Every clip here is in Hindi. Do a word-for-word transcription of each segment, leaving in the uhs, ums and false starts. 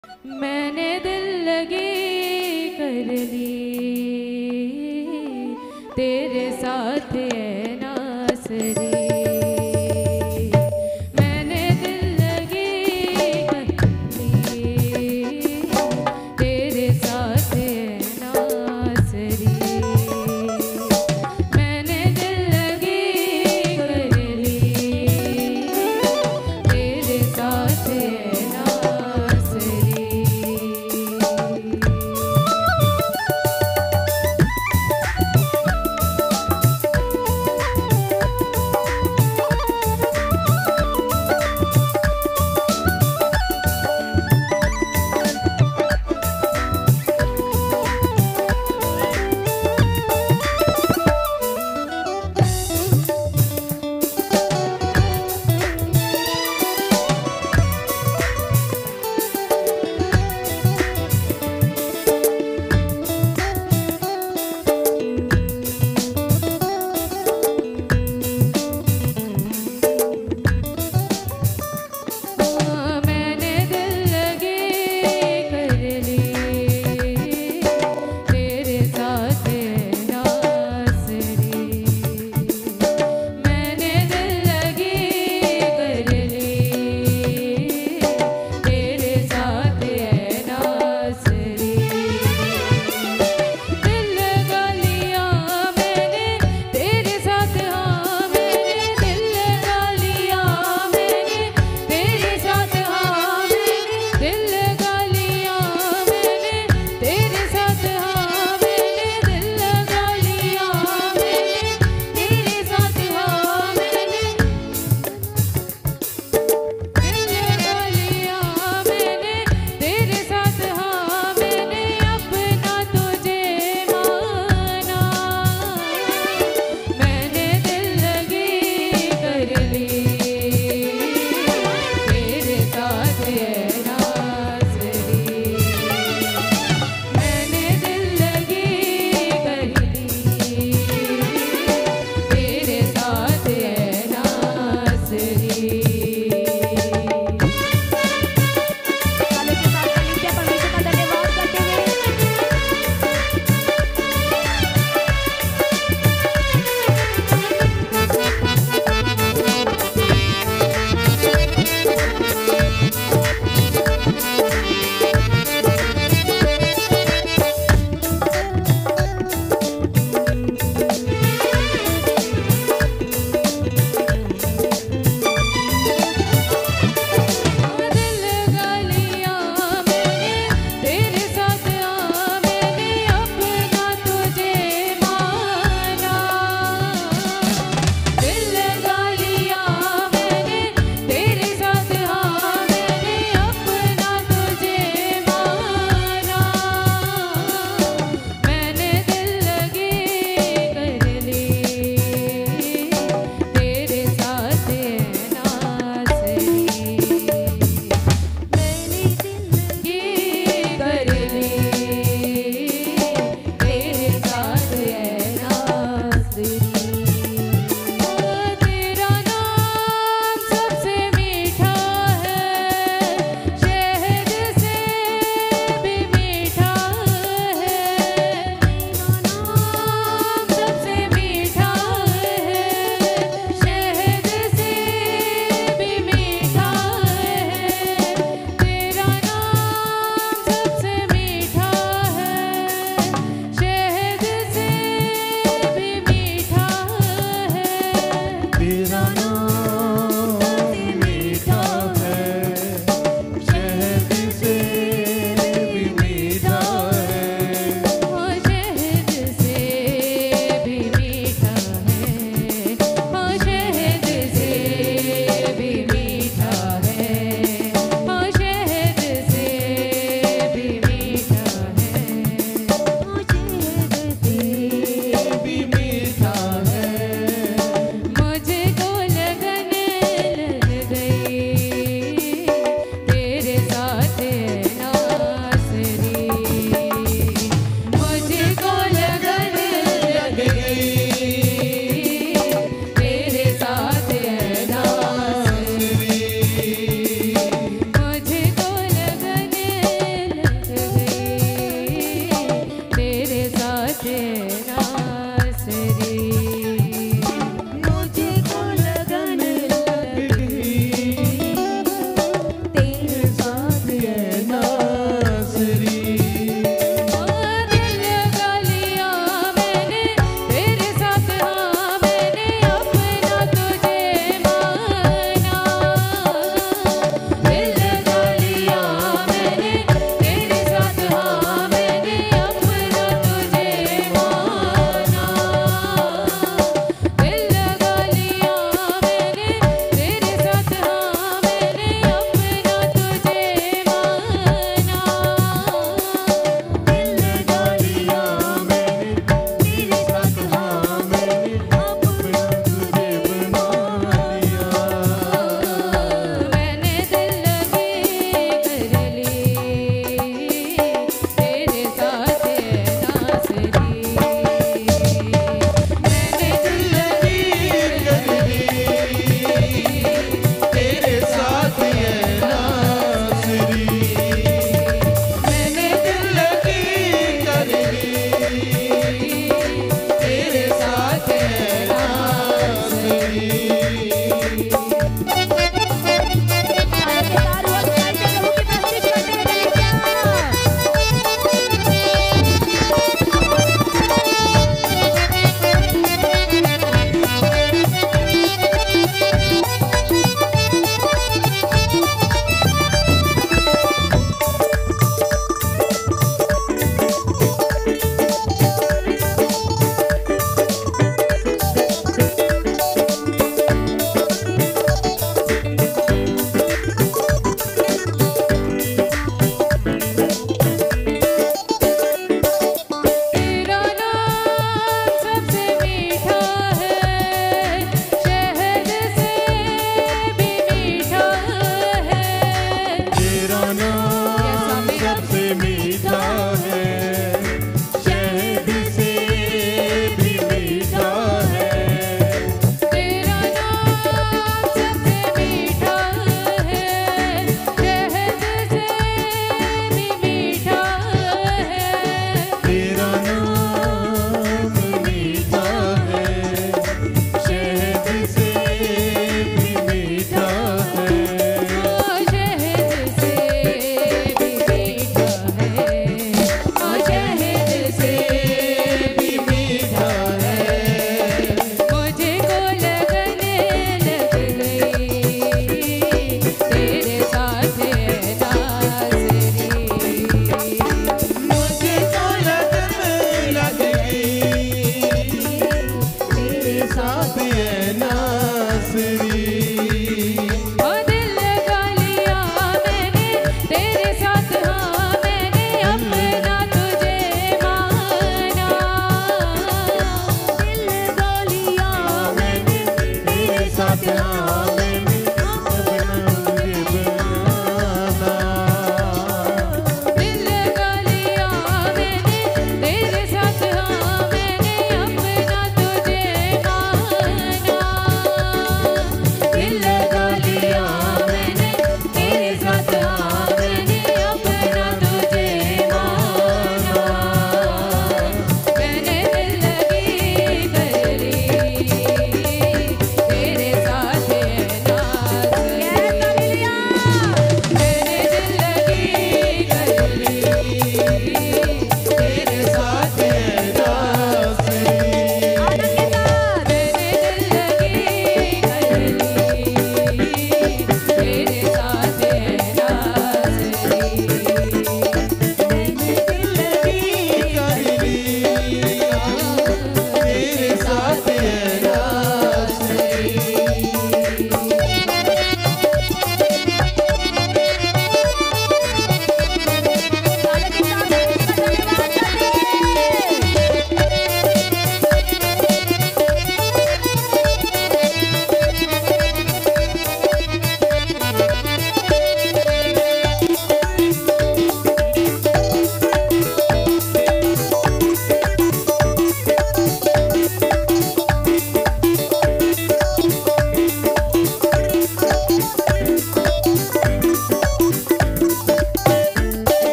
मैंने दिल लगी कर ली तेरे साथ है नासरी। मैंने दिल लगी कर ली तेरे साथ है नासरी। मैंने दिल लगी कर ली तेरे साथ है नासरी।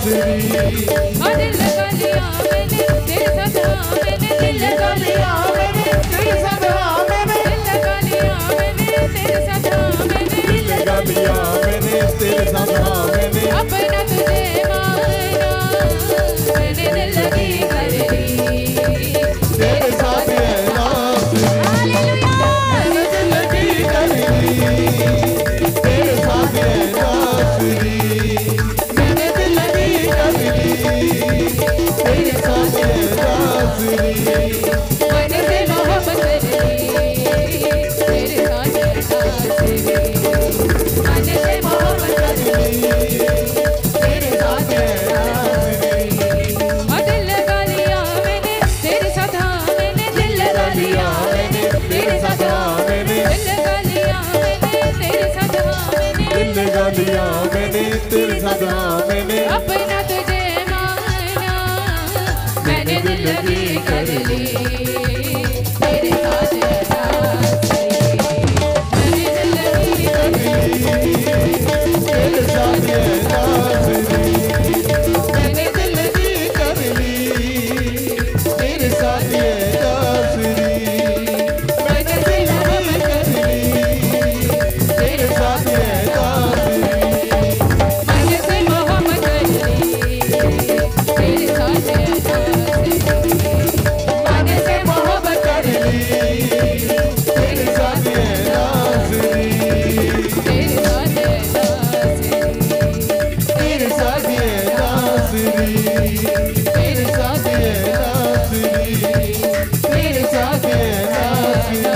हाँ दिल लगा लिया मैंने तेरे साथ हाँ मैंने दिल लगा लिया मैंने तेरे साथ हाँ मैंने दिल लगा लिया मैंने तेरे साथ हाँ मैंने दिल लगा लिया मैंने तेरे साथ हाँ मैंने अपना तुझे माना मैंने दिल लगी कर ली तेरे साथ है नाज़री मैंने दिल लगी कर ली तेरे साथ है नाज़री मैंने दिल लगी कर ली तेरे साथ है नाज़री मैंने से मोहब्बत कर ली तेरे साथ है नाज़री मैंने से मोहब्बत कर ली तेरे साथ है नाज़री और दिल लगा लिया मैंने तेरे साथ हाँ मैंने दिल लगा लिया मैंने तेरे साथ हाँ मैंने दिल लगा लिया मैंने तेरे साथ हाँ मैंने दिल लगा लिया मैंने तेरे साथ हाँ मैंने अपना तुझे माना मैंने दिल लगी कर ली तेरे साथ है नाज़री मैंने दिल लगी कर ली तेरे साथ है नाज़री मैंने दिल लगी कर ली तेरे साथ है नाज़री मैंने दिल लगी कर ली तेरे साथ है नाज़री मैंने से मोहब्बत कर ली तेरे साथ है नाज़री मैंने से मोहब्बत कर ली तेरे साथ है नाज़री तेरे साथ है नाज़री तेरे साथ है नाज़री तेरे साथ है नाज़री तेरे साथ है नाज़री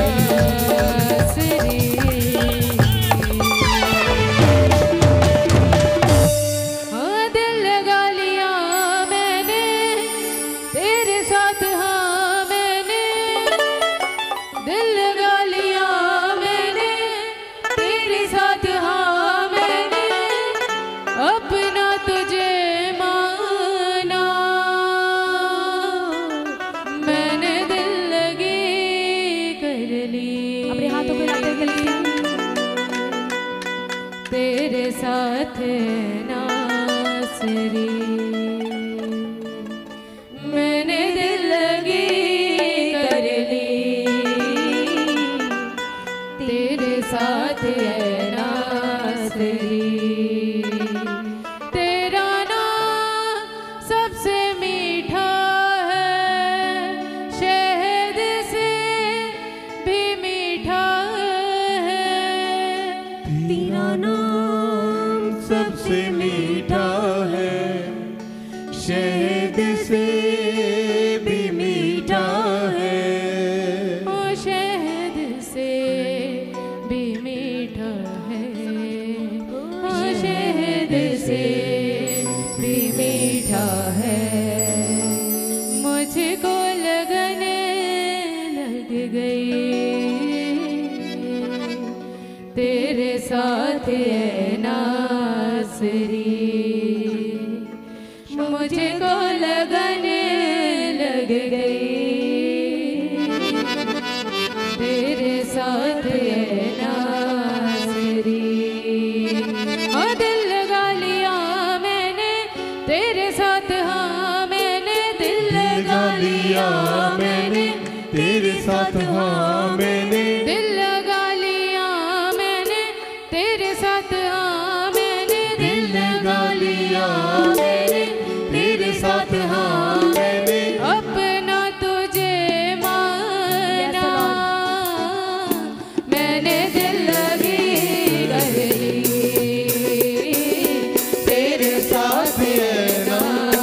हाँ दिल लगा लिया मैंने तेरे साथ हाँ मैंने दिल लगा लिया मैंने तेरे साथ हाँ मैंने अपना तुझे माना मैंने दिल लगी कर ली अपने हाथों पे लाते जल्दी तेरे साथ नाज़री मैंने दिल लगी कर ली तेरे साथ है नाज़री तेरा नाम सबसे मीठा है शहद से भी मीठा है तेरा नाम सबसे मीठा है शहद से भी मीठा है ओ शहद से भी मीठा है ओ शहद से भी मीठा है मुझको लगन लग गई तेरे साथ है नाज़री मुझको लगन लग गई तेरे साथ है नाज़री और दिल लगा लिया मैंने तेरे साथ हाँ मैंने दिल लगा लिया मैंने तेरे साथ हाँ मैंने दिल लगा लिया मैंने तेरे साथ हाँ मैंने दिल लगा लिया मैंने तेरे साथ हाँ मैंने अपना तुझे माना मैंने दिल लगी कर ली तेरे साथ है नाज़री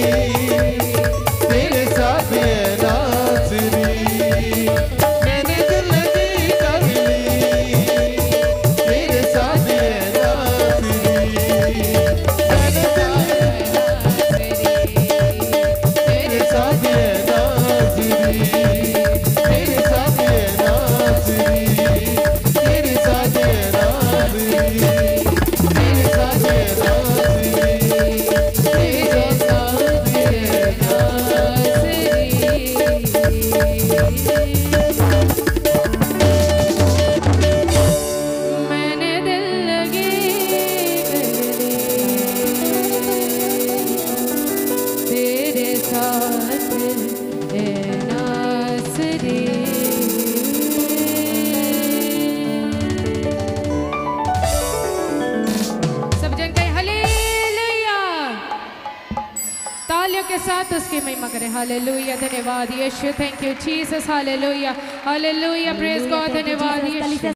तेरे साथ है नासरी। मैंने दिल लगी कर ली, तेरे साथ है नासरी। मैंने दिल तेरे साथ है नासरी, तेरे साथ है नासरी, तेरे साथ है नासरी, तेरे साथ है नासरी, तेरे साथ है मैंने दिल लगी तेरे साथ है नासरी। सब जन कहे हालेलुया, तालियों के साथ उसकी महिमा करें। हालेलुया, धन्यवाद यीशु, thank you Jesus. Hallelujah hallelujah, praise God, धन्यवाद यीशु।